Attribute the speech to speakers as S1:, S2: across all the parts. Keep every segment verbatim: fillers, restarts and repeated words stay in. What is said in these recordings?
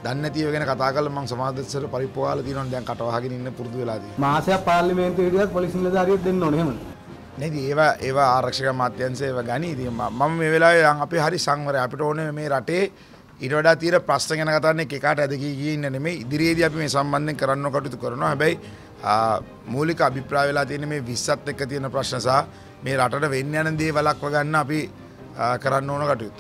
S1: දන්නේ නැතිව ගැන කතා කරලා මම සමාජදස්සර පරිප්පුවාලා තියෙනවා දැන් කටවහගෙන ඉන්න පුරුදු වෙලා තියෙනවා.
S2: මාසයක් පාර්ලිමේන්තුවේ හිටියත් පොලිස් නිලධාරියෙක් දෙන්න ඕනේ එහෙමද?
S1: නේද ඒවා ඒවා ආරක්ෂක අමාත්‍යාංශය ඒවා ගනි. ඉතින් මම මේ වෙලාවේ අපි හරි සංවරයි. අපිට ඕනේ මේ රටේ ඊට වඩා තියෙන ප්‍රශ්න ගැන කතා කරන්නේ එකකට ඇද කී කී ඉන්න නෙමෙයි. ඉදිරියේදී අපි මේ සම්බන්ධයෙන් කරන්න කටයුතු කරනවා. හැබැයි මූලික අභිප්‍රාය වෙලා තියෙන මේ විස්සත් එක්ක තියෙන ප්‍රශ්න සහ මේ රටට වෙන්න යන දේ වළක්ව ගන්න අපි කරන්න ඕන කටයුත්ත.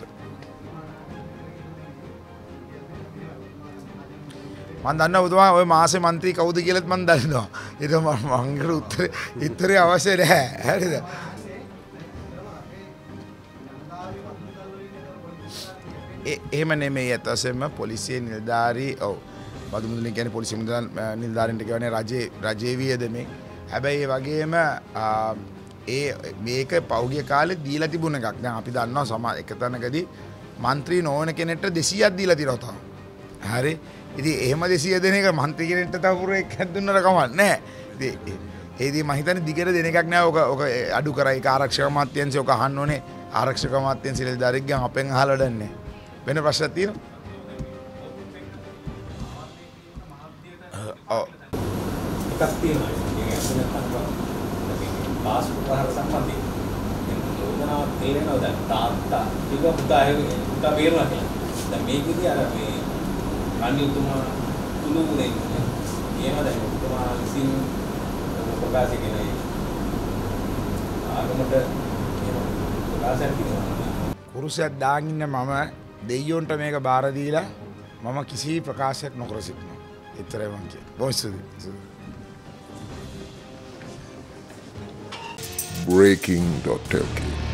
S1: මම දන්නවා ඔබතුමා ඔය මාසේ മന്ത്രി කවුද කියලාත් මම දන්නවා. ඒක මම මංගල උත්තර උත්තරේ අවශ්‍ය නැහැ. හරිද? ඒ එහෙම නෙමෙයි අතසෙම පොලිසියේ නිලධාරී ඔව් බදු මුදලින් කියන්නේ පොලිසිය නිලධාරීන්ට කියන්නේ රජයේ රජයේ වියදමේ. හැබැයි ඒ වගේම ඒ මේක පෞගිය කාලේ දීලා තිබුණ එකක්. දැන් අපි දන්නවා සමා එක තැනකදී മന്ത്രി නොවන කෙනෙක්ට දෙසීයක් දීලා තියෙනවා තාම. හරි. ඉතින් එහෙම දෙසීය දෙන එක മന്ത്രി කෙනෙක්ට තව පුර එකක් දුන්නට කමක් නැහැ. ඉතින් ඒදී මම හිතන්නේ දිගට දෙන එකක් නෑ. ඔක ඔක අඩු කරයි. ඒක ආරක්ෂක අමාත්‍යාංශය ඔක අහන්න ඕනේ. ආරක්ෂක අමාත්‍යාංශ නිලධාරියෙක්ගෙන් අපෙන් අහලා වැඩන්නේ. වෙන ප්‍රශ්නයක් තියෙනවා? ඔව්.
S3: එකක් තියෙනවා. ඒක ඇත්තටම පාස්පෝර්ට් පහර සම්බන්ධයෙන්. යෝජනාවක් තේරෙනවා දැන් තාත්තා ටික පුතා පුතා බේරුණා කියලා. දැන් මේකෙදී අර මේ රණ්‍ය උතුමා තුනු දෙන්නේ. එහෙම දැන් උතුමා විසින් ප්‍රකාශ කෙනේ ආගමට එහෙම ප්‍රකාශයක් තියෙනවා.
S1: කුරුසයක් දාගෙන ඉන්න මම දෙයියොන්ට මේක බාර දීලා මම කිසි ප්‍රකාශයක් නොකර සිටිනවා. ඒතරයි මම කියන්නේ. බොහොම
S4: breaking dot l k